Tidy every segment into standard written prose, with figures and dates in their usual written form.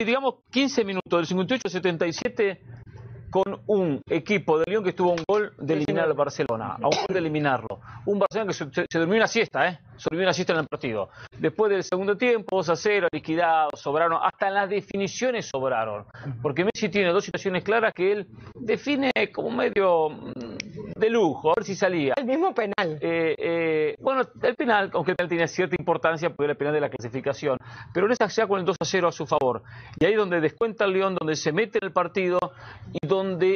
digamos 15 minutos, del 58 al 77, con un equipo de Lyon que estuvo a un gol de eliminar al Barcelona, a un gol de eliminarlo. Un Barcelona que se durmió una siesta, se durmió una siesta en el partido. Después del segundo tiempo, 2-0, liquidados, sobraron, hasta en las definiciones sobraron. Porque Messi tiene dos situaciones claras que él define como medio de lujo, a ver si salía. El mismo penal. Bueno, el penal, aunque el penal tenía cierta importancia, porque era el penal de la clasificación, pero en esa ya con el 2-0 a su favor. Y ahí es donde descuenta el Lyon, donde se mete en el partido y donde,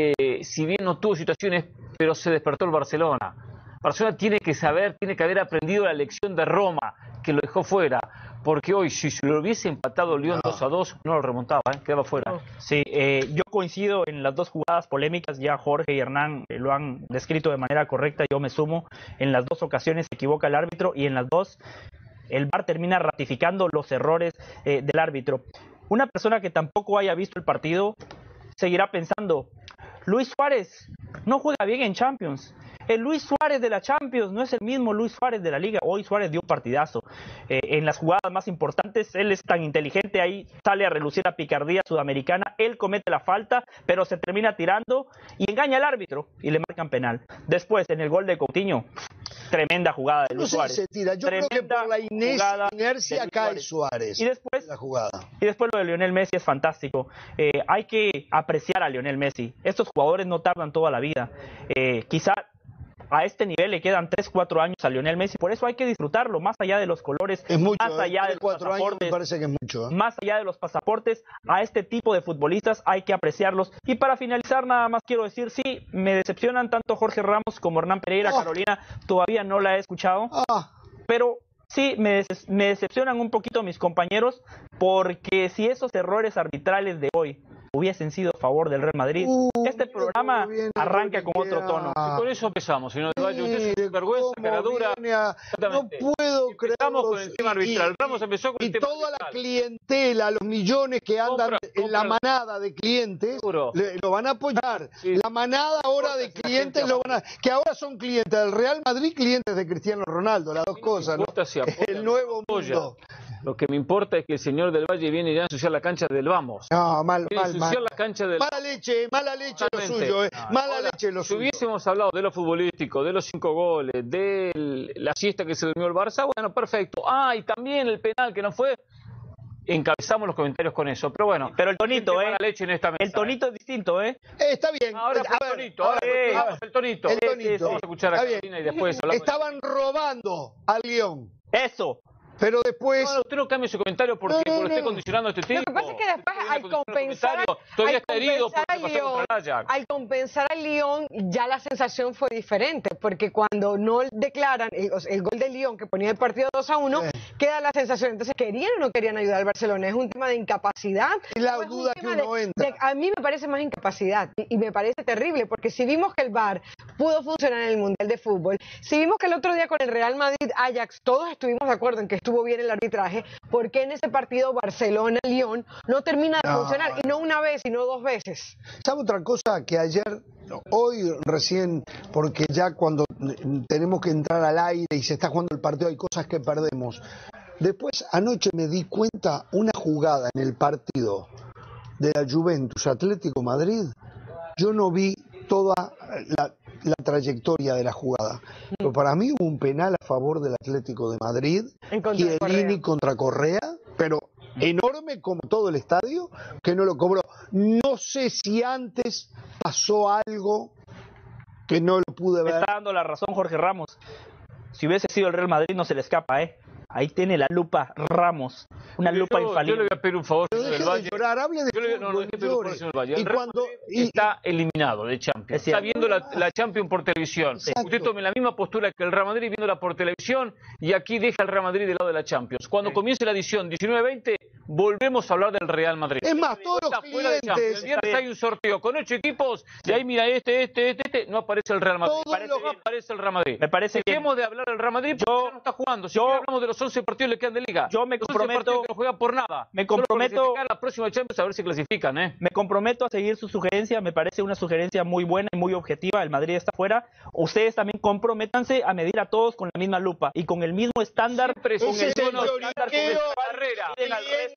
si bien no tuvo situaciones, pero se despertó el Barcelona. Barcelona tiene que saber, tiene que haber aprendido la lección de Roma, que lo dejó fuera. Porque hoy, si se lo hubiese empatado Lyon 2-2, no lo remontaba, quedaba fuera. Sí, yo coincido en las dos jugadas polémicas, ya Jorge y Hernán lo han descrito de manera correcta, yo me sumo. En las dos ocasiones se equivoca el árbitro y en las dos el VAR termina ratificando los errores del árbitro. Una persona que tampoco haya visto el partido seguirá pensando, Luis Suárez no juega bien en Champions. El Luis Suárez de la Champions no es el mismo Luis Suárez de la Liga. Hoy Suárez dio un partidazo. En las jugadas más importantes, él es tan inteligente, ahí sale a relucir la picardía sudamericana. Él comete la falta, pero se termina tirando y engaña al árbitro y le marcan penal. Después, en el gol de Coutinho, tremenda jugada de Luis Suárez. Se tira. Yo creo que por la inercia cae Suárez. Y después, la jugada. Y después lo de Lionel Messi es fantástico. Hay que apreciar a Lionel Messi. Estos jugadores no tardan toda la vida. Quizá a este nivel le quedan 3-4 años a Lionel Messi, por eso hay que disfrutarlo, más allá de los colores, es mucho, más allá de los 4 años me parece que es mucho. Más allá de los pasaportes, a este tipo de futbolistas hay que apreciarlos. Y para finalizar, nada más quiero decir, sí, me decepcionan tanto Jorge Ramos como Hernán Pereira. Carolina todavía no la he escuchado, pero sí, me decepcionan un poquito mis compañeros, porque si esos errores arbitrales de hoy hubiesen sido a favor del Real Madrid, este programa arranca con otro tono. Y por eso empezamos, señor del Valle. Usted es vergüenza, caradura. No puedo creer. Empezamos con el tema arbitral. Ramos empezó con el tema toda arbitral. La clientela, los millones que andan en la manada de clientes, lo van a apoyar. Sí. La manada ahora de clientes lo van a, que ahora son clientes del Real Madrid, clientes de Cristiano Ronaldo, las dos cosas, ¿no? El nuevo mundo. Lo que me importa es que el señor del Valle viene ya a ensuciar la cancha del Vamos. No, mal. La cancha del... Mala leche lo suyo, mala leche lo suyo. Si hubiésemos hablado de lo futbolístico, de los 5 goles, de la siesta que se durmió el Barça, bueno, perfecto. Y también el penal que no fue, encabezamos los comentarios con eso. Pero bueno, pero el tonito, leche en esta mesa, el tonito es distinto, Está bien. Ahora el tonito. Vamos a escuchar a Carolina y después hablamos. Estaban robando al Lyon. Eso. Pero después... No, usted no cambie su comentario porque esté condicionando a este tipo. Lo que pasa es que después, al compensar al Lyon, ya la sensación fue diferente, porque cuando no declaran el gol del Lyon, que ponía el partido 2-1, queda la sensación. Entonces, ¿querían o no querían ayudar al Barcelona? Es un tema de incapacidad. Y la duda que uno entra. A mí me parece más incapacidad, y me parece terrible, porque si vimos que el VAR pudo funcionar en el Mundial de Fútbol, si vimos que el otro día con el Real Madrid-Ajax todos estuvimos de acuerdo en que estuvo bien el arbitraje, ¿por qué en ese partido Barcelona-Lyon no termina de funcionar? Y no una vez, sino 2 veces. ¿Sabe otra cosa? Que hoy recién, porque ya cuando tenemos que entrar al aire y se está jugando el partido hay cosas que perdemos. Después anoche me di cuenta una jugada en el partido de la Juventus Atlético Madrid. Yo no vi toda la trayectoria de la jugada, pero para mí hubo un penal a favor del Atlético de Madrid, Chiellini contra Correa, pero enorme como todo el estadio, que no lo cobró. No sé si antes pasó algo que no lo pude ver. Me está dando la razón Jorge Ramos. Si hubiese sido el Real Madrid no se le escapa, Ahí tiene la lupa Ramos, una lupa infalible. Yo le voy a pedir un favor, señor del Valle. Y cuando está eliminado de Champions, está viendo la Champions por televisión. Usted tome la misma postura que el Real Madrid viéndola por televisión y aquí deja al Real Madrid del lado de la Champions. Cuando comience la edición 19-20, volvemos a hablar del Real Madrid. Es más, todos los clientes... El viernes hay un sorteo con 8 equipos y ahí mira no aparece el Real Madrid. No aparece el Real Madrid. Me parece que dejemos de hablar del Real Madrid porque ya no está jugando. Si hablamos de los 11 partidos que quedan de liga. Yo me comprometo, que no juega por nada. Me comprometo a la próxima Champions a ver si clasifican, Me comprometo a seguir su sugerencia, me parece una sugerencia muy buena y muy objetiva. El Madrid está fuera. Ustedes también comprométanse a medir a todos con la misma lupa y con el mismo estándar, con el mismo estándar, con el carrera.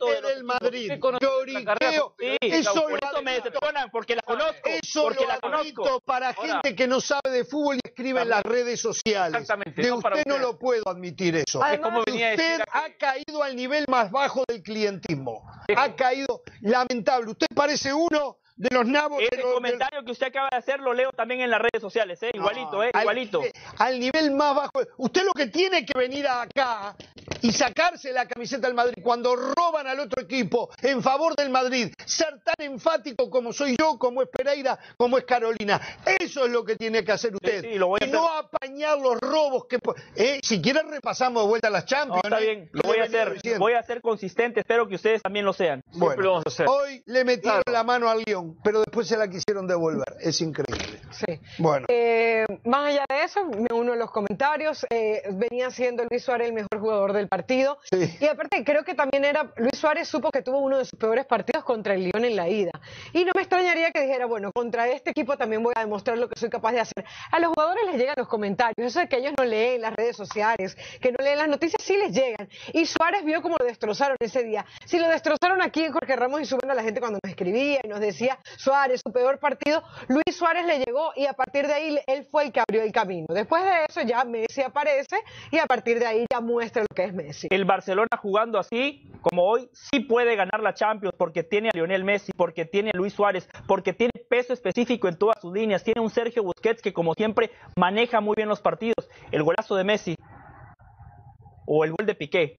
foto de del Madrid. conoce la Lloriqueo. Sí, Eso por lo eso me decepcionan, porque la conozco. Eso porque lo la admito conozco. para Ahora, gente que no sabe de fútbol y escribe en las redes sociales. Exactamente, De no para usted no usted. lo puedo admitir eso. Además, Es como venía a decir Usted aquí. ha caído al nivel más bajo del clientismo. Ha caído lamentable. Usted parece uno de los nabos. Ese comentario que usted acaba de hacer lo leo también en las redes sociales, igualito, igualito. Al nivel más bajo. Usted lo que tiene que venir acá y sacarse la camiseta del Madrid cuando roban al otro equipo en favor del Madrid, ser tan enfático como soy yo, como es Pereira, como es Carolina. Eso es lo que tiene que hacer usted. Sí, lo voy a y hacer. no apañar los robos que si quiere repasamos de vuelta a las No, Champions. está bien, lo voy a hacer. Voy a ser consistente, espero que ustedes también lo sean. Siempre lo vamos a hacer. Hoy le metieron Claro. la mano al León, pero después se la quisieron devolver. Es increíble. sí. Bueno. Más allá de eso, me uno a los comentarios. Venía siendo Luis Suárez el mejor jugador del partido. Sí. Y aparte, creo que también Luis Suárez supo que tuvo uno de sus peores partidos contra el Lyon en la ida. Y no me extrañaría que dijera, bueno, contra este equipo también voy a demostrar lo que soy capaz de hacer. A los jugadores les llegan los comentarios. Eso de que ellos no leen las redes sociales, que no leen las noticias, sí les llegan. Y Suárez vio cómo lo destrozaron ese día. Si lo destrozaron aquí en Jorge Ramos y subiendo a la gente cuando nos escribía y nos decía, Suárez, su peor partido, Luis Suárez le llegó y a partir de ahí él fue el que abrió el camino. Después de eso ya Messi aparece y a partir de ahí ya muestra lo que es Messi. El Barcelona jugando así, como hoy, sí puede ganar la Champions porque tiene a Lionel Messi, porque tiene a Luis Suárez, porque tiene peso específico en todas sus líneas, tiene un Sergio Busquets que como siempre maneja muy bien los partidos. El golazo de Messi o el gol de Piqué,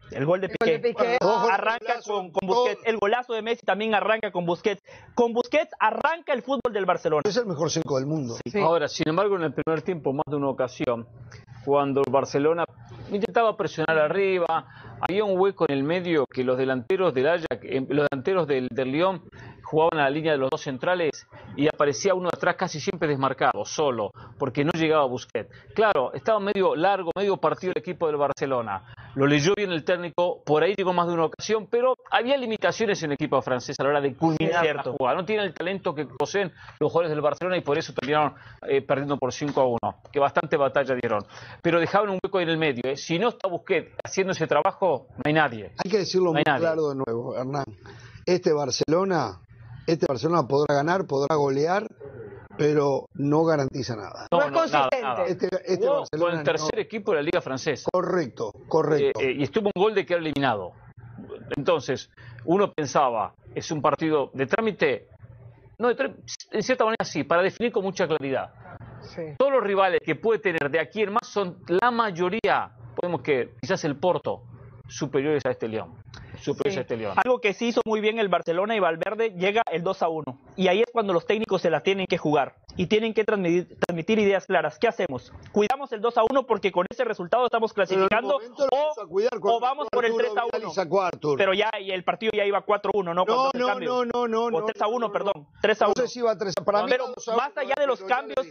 arranca con Busquets, el golazo de Messi también arranca con Busquets. Con Busquets arranca el fútbol del Barcelona. Es el mejor 5 del mundo. Sí. Ahora, sin embargo, en el primer tiempo, más de una ocasión, cuando el Barcelona intentaba presionar arriba, había un hueco en el medio que los delanteros del Ajax, los delanteros del Lyon jugaban a la línea de los dos centrales y aparecía uno atrás casi siempre desmarcado, solo, porque no llegaba Busquets. Claro, estaba medio largo, medio partido el equipo del Barcelona. Lo leyó bien el técnico, por ahí llegó más de una ocasión, pero había limitaciones en el equipo francés a la hora de culminar la jugada. No tienen el talento que poseen los jugadores del Barcelona y por eso terminaron perdiendo por 5-1, que bastante batalla dieron. Pero dejaban un hueco en el medio. Si no está Busquets haciendo ese trabajo, no hay nadie. Hay que decirlo No muy hay nadie. claro de nuevo, Hernán. Este Barcelona podrá ganar, podrá golear, pero no garantiza nada. No es consistente. Este Jugó Barcelona con el tercer no. equipo de la Liga Francesa. Correcto. Y estuvo un gol de quedar eliminado. Entonces, uno pensaba, es un partido de trámite. No, en cierta manera sí, para definir con mucha claridad. Sí. Todos los rivales que puede tener de aquí en más son la mayoría, podemos que quizás el Porto, superiores a este León. Superiores Sí. a este León. Algo que sí hizo muy bien el Barcelona y Valverde, llega el 2-1. Y ahí es cuando los técnicos se la tienen que jugar y tienen que transmitir ideas claras. ¿Qué hacemos? ¿Cuidamos el 2-1 porque con ese resultado estamos clasificando o vamos por el 3-1? Pero ya y el partido ya iba 4-1, ¿no? Cuando el cambio. O 3-1, perdón. 3-1. No sé si iba a 3. Para mí Pero vamos a más allá de los cambios,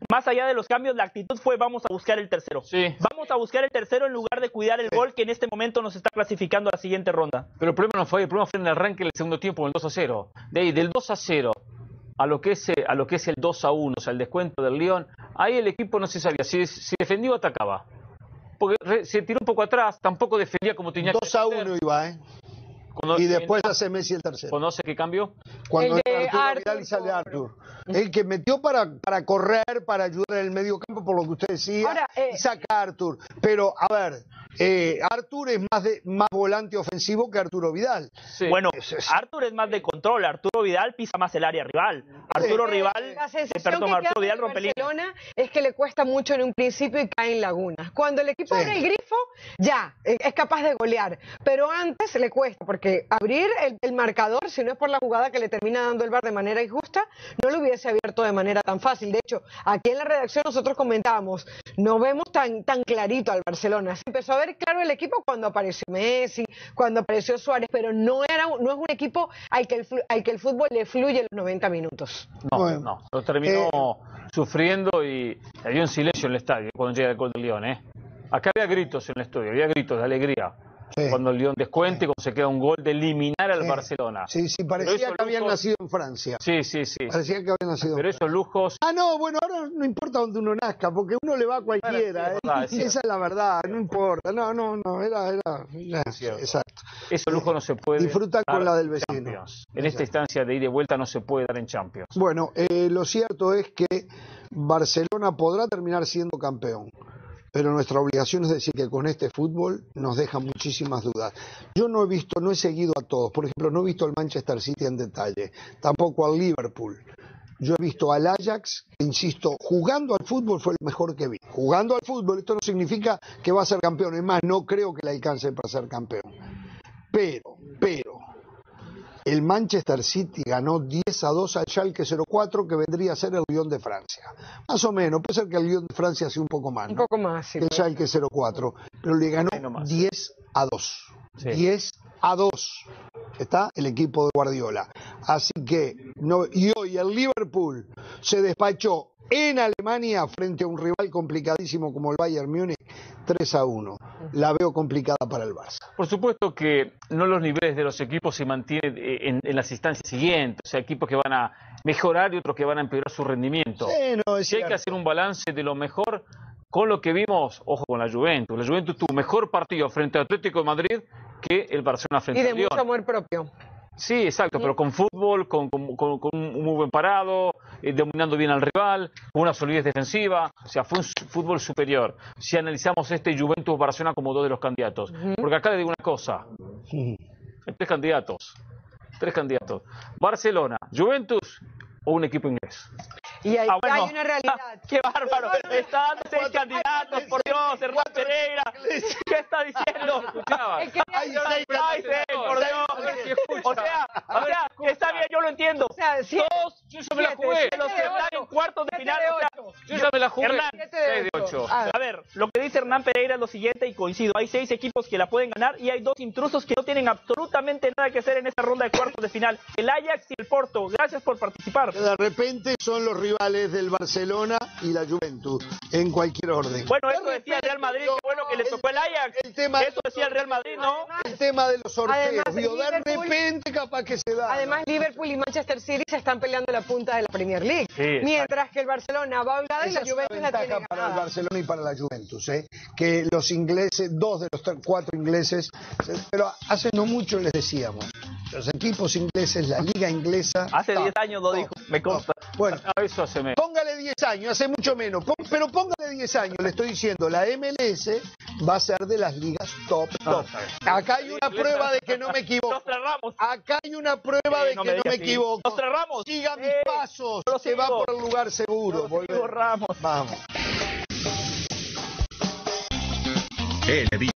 la actitud fue vamos a buscar el tercero. Sí. Vamos a buscar el tercero en lugar de cuidar el gol que en este momento nos está clasificando a la siguiente ronda. Pero el problema no fue, el problema fue en el arranque del segundo tiempo, en el 2-0. De ahí, del 2-0 a lo que es el 2-1, o sea, el descuento del Lyon, ahí el equipo no se sabía si defendía o atacaba. Porque se tiró un poco atrás, tampoco defendía como tenía que defender. 2-1 iba, ¿eh? Y después hace Messi el tercero. ¿Conoce qué cambió? Cuando El entra de Arturo Arthur Vidal y sale por- Arthur. El que metió para correr, para ayudar en el medio campo, por lo que usted decía, Ahora, y saca a Arthur. Pero, a ver, Arthur es más volante ofensivo que Arturo Vidal. Sí. Bueno, Arthur es más de control, Arturo Vidal pisa más el área rival. Arturo La sensación Arturo que Vidal queda rompe de línea. Barcelona es que le cuesta mucho en un principio y cae en lagunas. Cuando el equipo Sí. abre el grifo, ya, es capaz de golear. Pero antes le cuesta, porque abrir el marcador, si no es por la jugada que le termina dando el VAR de manera injusta, no lo hubiese abierto de manera tan fácil. De hecho, aquí en la redacción nosotros comentábamos, no vemos tan clarito al Barcelona. Se empezó a ver claro el equipo cuando apareció Messi, cuando apareció Suárez, pero no es un equipo al que el fútbol le fluye los 90 minutos. No, Bueno. no. Lo terminó sufriendo y había un silencio en el estadio cuando llega el gol del Lyon, ¿eh? Acá había gritos en el estadio, había gritos de alegría. Sí. Cuando el Lyon descuente, cuando se queda un gol de eliminar al Barcelona. Sí, parecía que habían nacido en Francia. Sí. Parecía que habían nacido. Pero esos lujos... No, bueno, ahora no importa donde uno nazca, porque uno le va a cualquiera. Bueno, sí, Esa es la verdad, no importa. No, era exacto. Esos lujos no se puede Disfruta dar con la del en vecino. Champions. En esta instancia de ida y vuelta no se puede dar en Champions. Bueno, lo cierto es que Barcelona podrá terminar siendo campeón, pero nuestra obligación es decir que con este fútbol nos deja muchísimas dudas. Yo no he seguido a todos. Por ejemplo, no he visto al Manchester City en detalle, tampoco al Liverpool. Yo he visto al Ajax, que, insisto, jugando al fútbol fue el mejor que vi. Jugando al fútbol, esto no significa que va a ser campeón, es más, no creo que le alcance para ser campeón. Pero, el Manchester City ganó 10-2 al Schalke 04, que vendría a ser el Lyon de Francia. Más o menos, puede ser que el Lyon de Francia sea un poco más, ¿no? Un poco más, sí. Que el Schalke 04, pero le ganó 10-2. Sí. 10-2. Está el equipo de Guardiola. Así que, y hoy el Liverpool se despachó en Alemania frente a un rival complicadísimo como el Bayern Múnich, 3-1. La veo complicada para el Barça. Por supuesto que no los niveles de los equipos se mantienen en las instancias siguientes. O sea, equipos que van a mejorar y otros que van a empeorar su rendimiento. Sí, hay que hacer un balance de lo mejor con lo que vimos, ojo con la Juventus. La Juventus tuvo mejor partido frente al Atlético de Madrid que el Barcelona frente al Lyon. Y de mucho amor propio. Sí, exacto, pero con fútbol, con un muy buen parado, dominando bien al rival, con una solidez defensiva. O sea, fue un fútbol superior. Si analizamos este Juventus-Barcelona como dos de los candidatos. Porque acá le digo una cosa. Hay tres candidatos. Barcelona, Juventus o un equipo inglés. Y hay una realidad. ¡Qué bárbaro! Está dando 6 candidatos, por Dios, Hernán Pereira. ¿Qué está diciendo? Hay 6 por Dios. O sea, está bien, yo lo entiendo. O sea, todos, yo ya me la jugué. Los que están en cuartos de final, yo ya me la jugué. Hernán, 6 de 8. A ver, lo que dice Hernán Pereira es lo siguiente, y coincido. Hay 6 equipos que la pueden ganar y hay 2 intrusos que no tienen absolutamente nada que hacer en esta ronda de cuartos de final. El Ajax y el Porto. Gracias por participar. De repente son los rivales del Barcelona y la Juventus, en cualquier orden. Bueno, eso decía el Real Madrid, qué bueno que le tocó el Ajax. Eso decía el Real Madrid, ¿no? El tema de los sorteos, Además, de repente capaz que se da. Además, Liverpool y Manchester City se están peleando la punta de la Premier League. Sí, mientras que el Barcelona va holgada y la Juventus la tiene ganada. Para el Barcelona y para la Juventus, que los ingleses, 2 de los 4 ingleses, pero hace no mucho les decíamos, los equipos ingleses, la liga inglesa... Hace 10 años lo dijo, me consta. Bueno, eso hace menos. Póngale 10 años, hace mucho menos, pero póngale 10 años, le estoy diciendo, la MLS va a ser de las ligas top. Acá hay una prueba de que no me equivoco. Acá hay una prueba de que no me equivoco. Siga mis pasos, se va por el lugar seguro. Ramos. Vamos. El